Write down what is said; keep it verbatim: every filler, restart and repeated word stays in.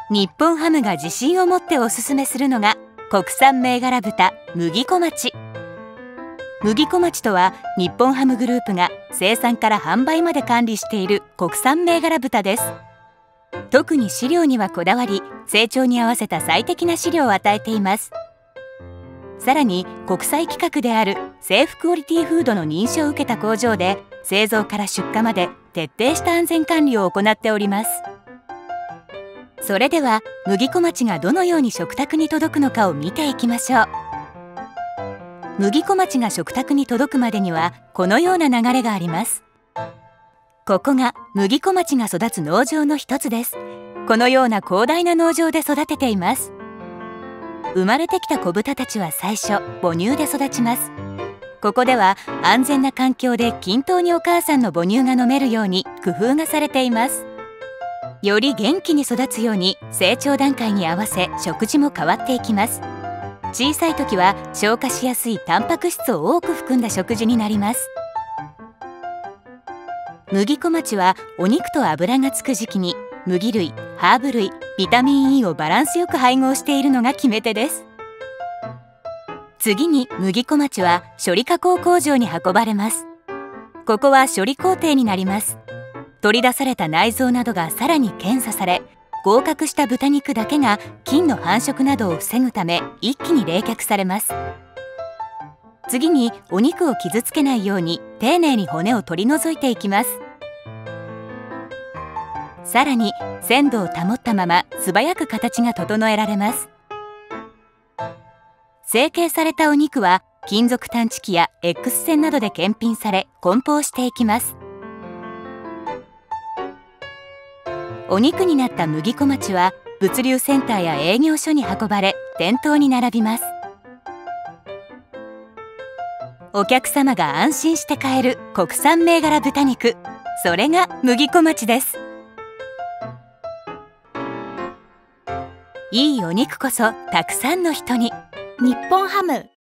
日本ハムが自信を持っておすすめするのが国産銘柄豚麦小町。麦小町とは日本ハムグループが生産から販売まで管理している国産銘柄豚です。特に飼料にはこだわり、成長に合わせた最適な飼料を与えています。さらに国際規格であるセーフクオリティフードの認証を受けた工場で製造から出荷まで徹底した安全管理を行っております。それでは麦小町がどのように食卓に届くのかを見ていきましょう。麦小町が食卓に届くまでにはこのような流れがあります。ここが麦小町が育つ農場の一つです。このような広大な農場で育てています。生まれてきた子豚たちは最初母乳で育ちます。ここでは安全な環境で均等にお母さんの母乳が飲めるように工夫がされています。より元気に育つように成長段階に合わせ食事も変わっていきます。小さい時は消化しやすいタンパク質を多く含んだ食事になります。麦小町はお肉と脂がつく時期に麦類、ハーブ類、ビタミン イー をバランスよく配合しているのが決め手です。次に麦小町は処理加工工場に運ばれます。ここは処理工程になります。取り出された内臓などがさらに検査され、合格した豚肉だけが菌の繁殖などを防ぐため一気に冷却されます。次にお肉を傷つけないように丁寧に骨を取り除いていきます。さらに鮮度を保ったまま素早く形が整えられます。成形されたお肉は金属探知機や X 線などで検品され梱包していきます。お肉になった麦小町は物流センターや営業所に運ばれ店頭に並びます。お客様が安心して買える国産銘柄豚肉、それが麦小町です。いいお肉こそたくさんの人に。 日本ハム